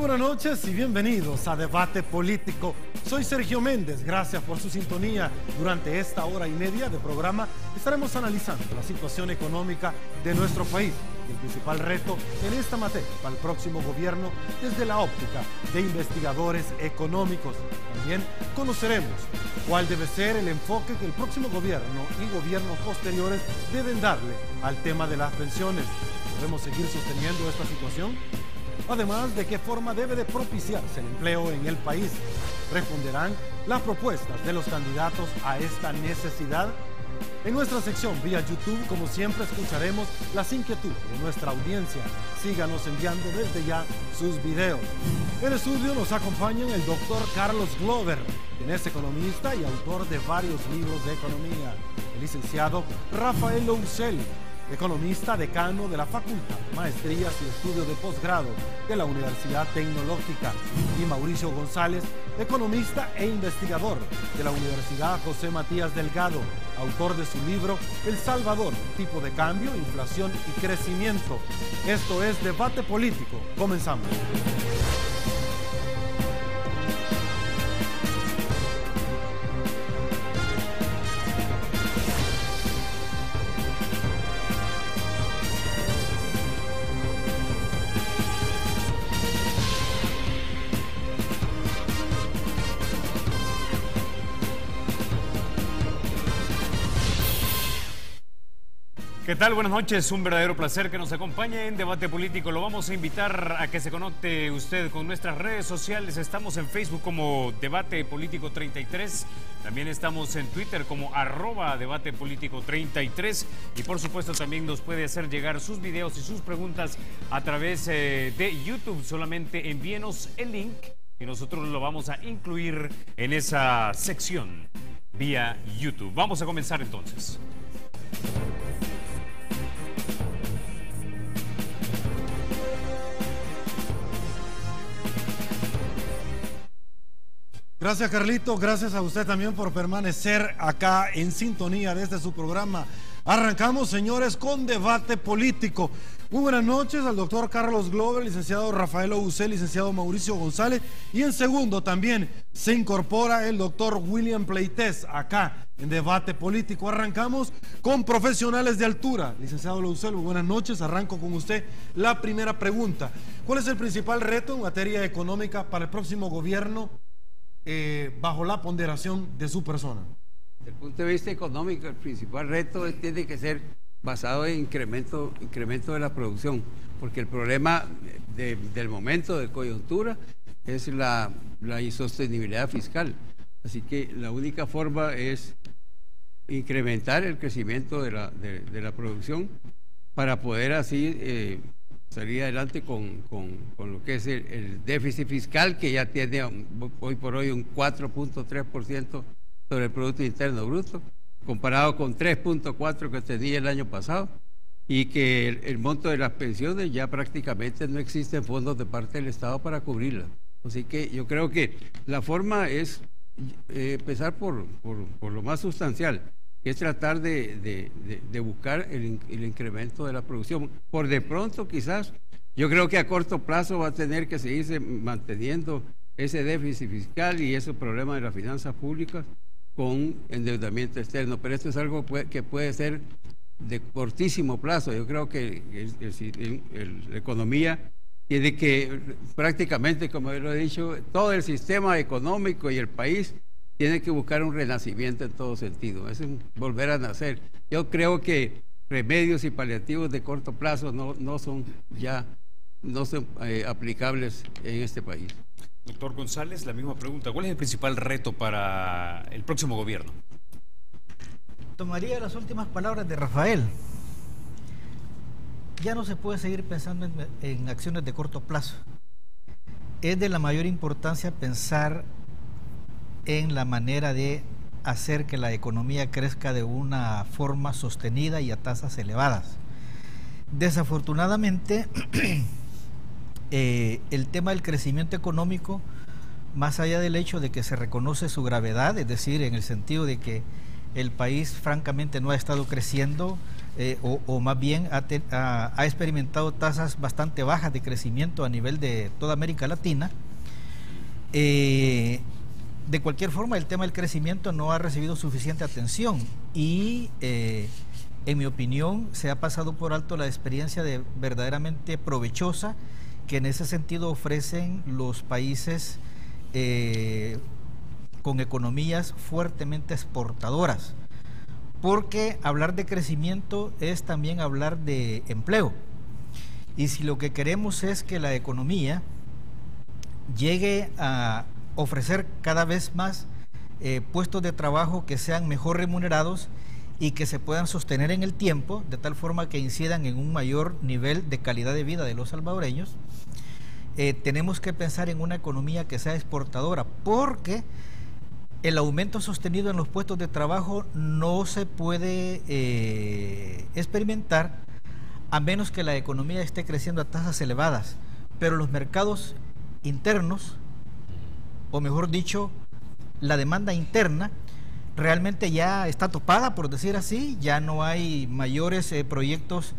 buenas noches y bienvenidos a Debate Político. Soy Sergio Méndez, gracias por su sintonía. Durante esta hora y media de programa estaremos analizando la situación económica de nuestro país y el principal reto en esta materia para el próximo gobierno desde la óptica de investigadores económicos. También conoceremos cuál debe ser el enfoque que el próximo gobierno y gobiernos posteriores deben darle al tema de las pensiones. ¿Podemos seguir sosteniendo esta situación? Además, ¿de qué forma debe de propiciarse el empleo en el país? ¿Responderán las propuestas de los candidatos a esta necesidad? En nuestra sección vía YouTube, como siempre, escucharemos las inquietudes de nuestra audiencia. Síganos enviando desde ya sus videos. En el estudio nos acompañan el doctor Carlos Glover, quien es economista y autor de varios libros de economía. El licenciado Rafael Lousel, economista, decano de la Facultad de Maestrías y Estudios de Posgrado de la Universidad Tecnológica, y Mauricio González, economista e investigador de la Universidad José Matías Delgado, autor de su libro El Salvador, tipo de cambio, inflación y crecimiento. Esto es Debate Político. Comenzamos. ¿Qué tal? Buenas noches, un verdadero placer que nos acompañe en Debate Político. Lo vamos a invitar a que se conecte usted con nuestras redes sociales. Estamos en Facebook como Debate Político 33, también estamos en Twitter como @Debate Político 33 y por supuesto también nos puede hacer llegar sus videos y sus preguntas a través de YouTube. Solamente envíenos el link y nosotros lo vamos a incluir en esa sección vía YouTube. Vamos a comenzar entonces. Gracias, Carlito, gracias a usted también por permanecer acá en sintonía desde su programa. Arrancamos, señores, con Debate Político. Muy buenas noches al doctor Carlos Glover, licenciado Rafael Lousel, licenciado Mauricio González, y en segundo también se incorpora el doctor William Pleites acá en Debate Político. Arrancamos con profesionales de altura. Licenciado Lousel, buenas noches, arranco con usted la primera pregunta. ¿Cuál es el principal reto en materia económica para el próximo gobierno bajo la ponderación de su persona? Desde el punto de vista económico, el principal reto tiene que ser basado en incremento de la producción, porque el problema del momento de coyuntura es la insostenibilidad fiscal. Así que la única forma es incrementar el crecimiento de la producción para poder así salir adelante con lo que es el déficit fiscal, que ya tiene hoy por hoy un 4.3% sobre el Producto Interno Bruto, comparado con 3.4% que tenía el año pasado, y que el monto de las pensiones ya prácticamente no existen fondos de parte del Estado para cubrirlas. Así que yo creo que la forma es empezar por lo más sustancial, que es tratar de buscar el incremento de la producción. Por de pronto, quizás, yo creo que a corto plazo va a tener que seguirse manteniendo ese déficit fiscal y esos problemas de las finanzas públicas con endeudamiento externo, pero esto es algo que puede ser de cortísimo plazo. Yo creo que la economía tiene que, prácticamente, como yo lo he dicho, todo el sistema económico y el país tiene que buscar un renacimiento en todo sentido, es volver a nacer. Yo creo que remedios y paliativos de corto plazo no son aplicables en este país. Doctor González, la misma pregunta. ¿Cuál es el principal reto para el próximo gobierno? Tomaría las últimas palabras de Rafael. Ya no se puede seguir pensando en acciones de corto plazo. Es de la mayor importancia pensar en la manera de hacer que la economía crezca de una forma sostenida y a tasas elevadas. Desafortunadamente, el tema del crecimiento económico, más allá del hecho de que se reconoce su gravedad, es decir, en el sentido de que el país francamente no ha estado creciendo, o más bien ha experimentado tasas bastante bajas de crecimiento a nivel de toda América Latina. De cualquier forma, el tema del crecimiento no ha recibido suficiente atención y en mi opinión se ha pasado por alto la experiencia verdaderamente provechosa que en ese sentido ofrecen los países con economías fuertemente exportadoras, porque hablar de crecimiento es también hablar de empleo, y si lo que queremos es que la economía llegue a ofrecer cada vez más puestos de trabajo que sean mejor remunerados y que se puedan sostener en el tiempo, de tal forma que incidan en un mayor nivel de calidad de vida de los salvadoreños, tenemos que pensar en una economía que sea exportadora, porque el aumento sostenido en los puestos de trabajo no se puede experimentar a menos que la economía esté creciendo a tasas elevadas, pero los mercados internos, o mejor dicho, la demanda interna, realmente ya está topada, por decir así. Ya no hay mayores proyectos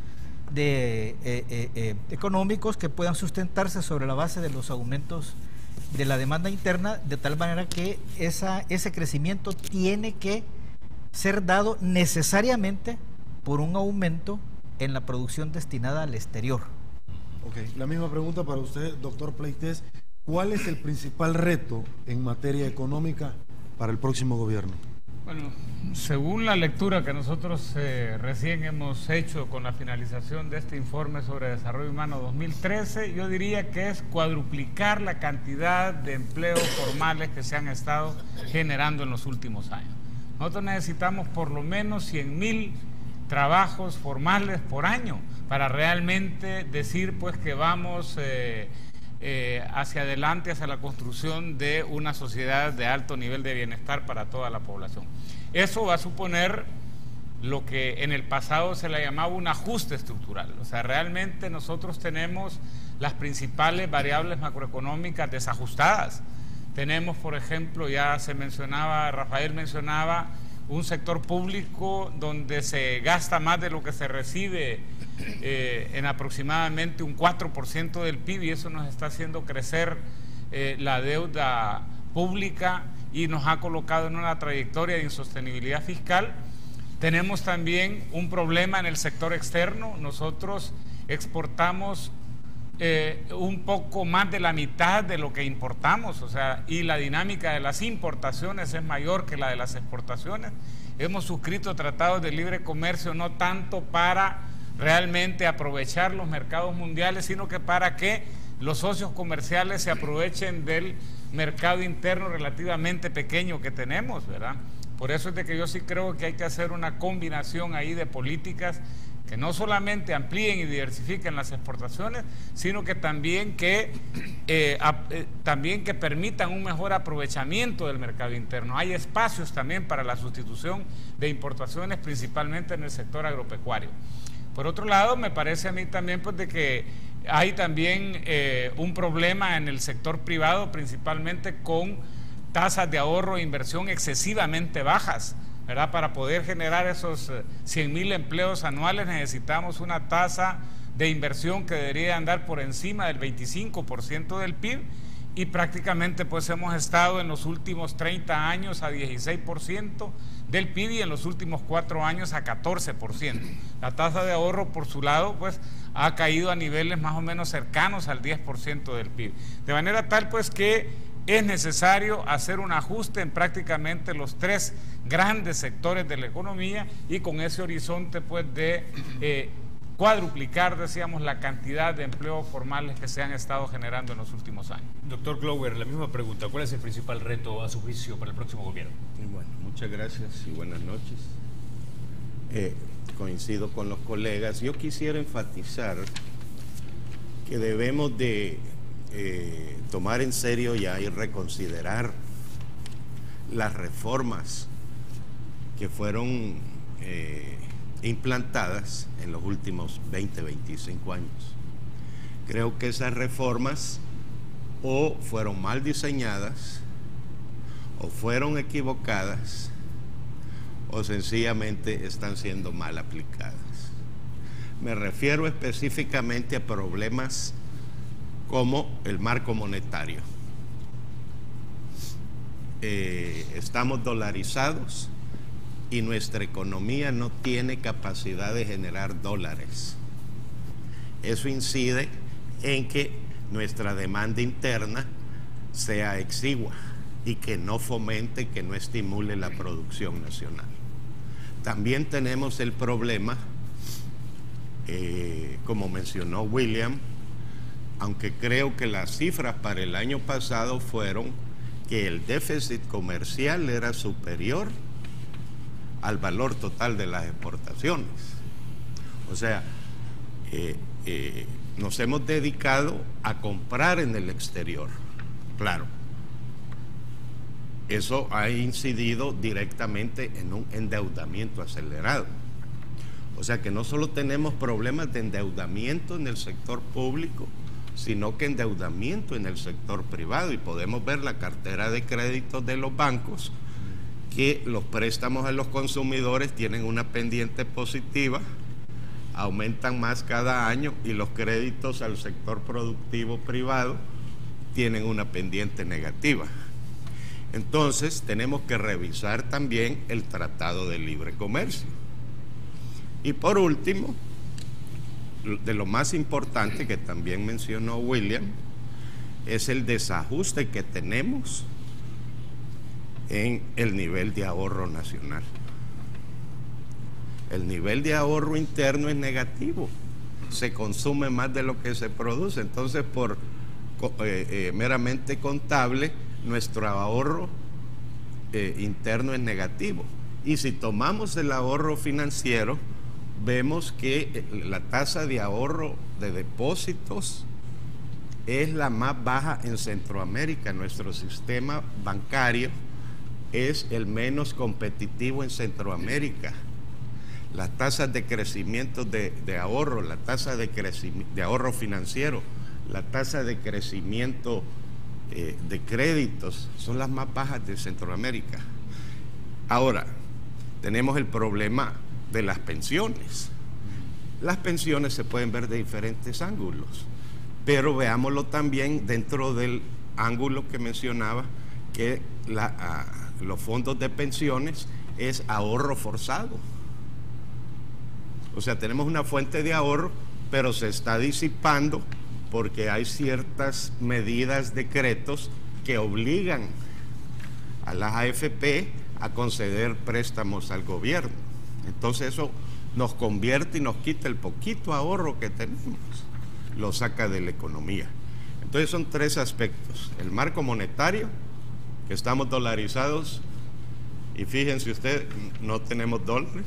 económicos que puedan sustentarse sobre la base de los aumentos de la demanda interna, de tal manera que ese crecimiento tiene que ser dado necesariamente por un aumento en la producción destinada al exterior. Ok, la misma pregunta para usted, doctor Pleitez. ¿Cuál es el principal reto en materia económica para el próximo gobierno? Bueno, según la lectura que nosotros recién hemos hecho con la finalización de este informe sobre desarrollo humano 2013, yo diría que es cuadruplicar la cantidad de empleos formales que se han estado generando en los últimos años. Nosotros necesitamos por lo menos 100,000 trabajos formales por año para realmente decir pues que vamos hacia adelante, hacia la construcción de una sociedad de alto nivel de bienestar para toda la población. Eso va a suponer lo que en el pasado se le llamaba un ajuste estructural. O sea, realmente nosotros tenemos las principales variables macroeconómicas desajustadas. Tenemos, por ejemplo, ya se mencionaba, Rafael mencionaba, un sector público donde se gasta más de lo que se recibe en aproximadamente un 4% del PIB, y eso nos está haciendo crecer la deuda pública y nos ha colocado en una trayectoria de insostenibilidad fiscal. Tenemos también un problema en el sector externo. Nosotros exportamos un poco más de la mitad de lo que importamos, o sea, y la dinámica de las importaciones es mayor que la de las exportaciones. Hemos suscrito tratados de libre comercio no tanto para realmente aprovechar los mercados mundiales, sino que para que los socios comerciales se aprovechen del mercado interno relativamente pequeño que tenemos, ¿verdad? Por eso es de que yo sí creo que hay que hacer una combinación ahí de políticas que no solamente amplíen y diversifiquen las exportaciones, sino que también que permitan un mejor aprovechamiento del mercado interno. Hay espacios también para la sustitución de importaciones, principalmente en el sector agropecuario. Por otro lado, me parece a mí también pues, de que hay también un problema en el sector privado, principalmente con tasas de ahorro e inversión excesivamente bajas, ¿verdad? Para poder generar esos 100,000 empleos anuales necesitamos una tasa de inversión que debería andar por encima del 25% del PIB, y prácticamente pues hemos estado en los últimos 30 años a 16% del PIB y en los últimos 4 años a 14%. La tasa de ahorro por su lado pues ha caído a niveles más o menos cercanos al 10% del PIB. De manera tal pues que es necesario hacer un ajuste en prácticamente los 3 grandes sectores de la economía, y con ese horizonte pues de cuadruplicar, decíamos, la cantidad de empleos formales que se han estado generando en los últimos años. Doctor Glover, la misma pregunta. ¿Cuál es el principal reto a su juicio para el próximo gobierno? Bueno, muchas gracias y buenas noches. Coincido con los colegas. Yo quisiera enfatizar que debemos de tomar en serio ya y reconsiderar las reformas que fueron implantadas en los últimos 20, 25 años. Creo que esas reformas o fueron mal diseñadas, o fueron equivocadas, o sencillamente están siendo mal aplicadas. me refiero específicamente a problemas como el marco monetario. Estamos dolarizados y nuestra economía no tiene capacidad de generar dólares. Eso incide en que nuestra demanda interna sea exigua y que no fomente, que no estimule la producción nacional. También tenemos el problema, como mencionó William, aunque creo que las cifras para el año pasado fueron que el déficit comercial era superior al valor total de las exportaciones. O sea, nos hemos dedicado a comprar en el exterior. Claro, eso ha incidido directamente en un endeudamiento acelerado. O sea que no solo tenemos problemas de endeudamiento en el sector público, sino que endeudamiento en el sector privado, y podemos ver la cartera de créditos de los bancos, que los préstamos a los consumidores tienen una pendiente positiva, aumentan más cada año, y los créditos al sector productivo privado tienen una pendiente negativa. Entonces tenemos que revisar también el Tratado de Libre Comercio. Y por último, de lo más importante que también mencionó William, es el desajuste que tenemos en el nivel de ahorro nacional. El nivel de ahorro interno es negativo, se consume más de lo que se produce. Entonces, por meramente contable, nuestro ahorro interno es negativo. Y si tomamos el ahorro financiero, vemos que la tasa de ahorro de depósitos es la más baja en Centroamérica. Nuestro sistema bancario es el menos competitivo en Centroamérica. Las tasas de crecimiento de ahorro, la tasa de ahorro financiero, la tasa de crecimiento de créditos son las más bajas de Centroamérica. Ahora, tenemos el problema de las pensiones. Las pensiones se pueden ver de diferentes ángulos, pero veámoslo también dentro del ángulo que mencionaba, que los fondos de pensiones es ahorro forzado. O sea, tenemos una fuente de ahorro, pero se está disipando porque hay ciertas medidas, decretos que obligan a las AFP a conceder préstamos al gobierno. Entonces eso nos convierte y nos quita el poquito ahorro que tenemos, lo saca de la economía. Entonces son tres aspectos: el marco monetario, que estamos dolarizados y fíjense ustedes, no tenemos dólares.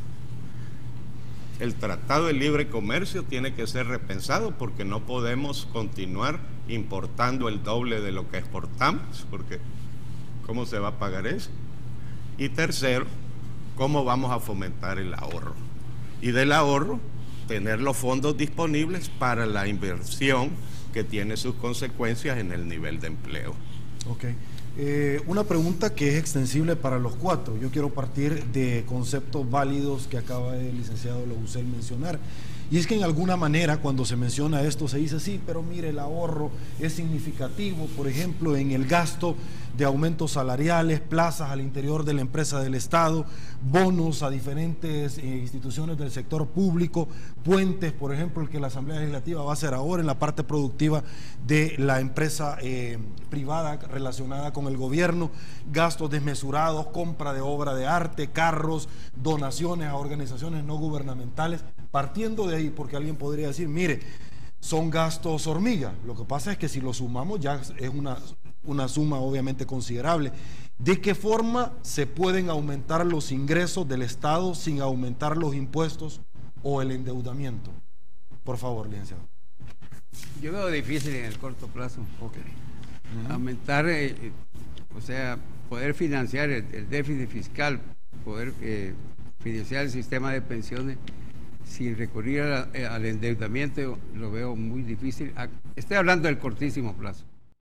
El Tratado de Libre Comercio tiene que ser repensado porque no podemos continuar importando el doble de lo que exportamos, porque ¿cómo se va a pagar eso? Y tercero, ¿cómo vamos a fomentar el ahorro? Y del ahorro, tener los fondos disponibles para la inversión que tiene sus consecuencias en el nivel de empleo. Ok. Una pregunta que es extensible para los cuatro. Yo quiero partir de conceptos válidos que acaba el licenciado Labucel mencionar. Y es que en alguna manera cuando se menciona esto se dice, sí, pero mire, el ahorro es significativo, por ejemplo, en el gasto de aumentos salariales, plazas al interior de la empresa del Estado, bonos a diferentes instituciones del sector público, puentes, por ejemplo, el que la Asamblea Legislativa va a hacer ahora en la parte productiva de la empresa privada relacionada con el gobierno, gastos desmesurados, compra de obra de arte, carros, donaciones a organizaciones no gubernamentales. Partiendo de ahí, porque alguien podría decir, mire, son gastos hormiga. Lo que pasa es que si lo sumamos ya es una suma obviamente considerable. ¿De qué forma se pueden aumentar los ingresos del Estado sin aumentar los impuestos o el endeudamiento? Por favor, licenciado. Yo veo difícil en el corto plazo. Okay. Aumentar, o sea, poder financiar el déficit fiscal, poder financiar el sistema de pensiones sin recurrir al endeudamiento, lo veo muy difícil. Estoy hablando del cortísimo plazo.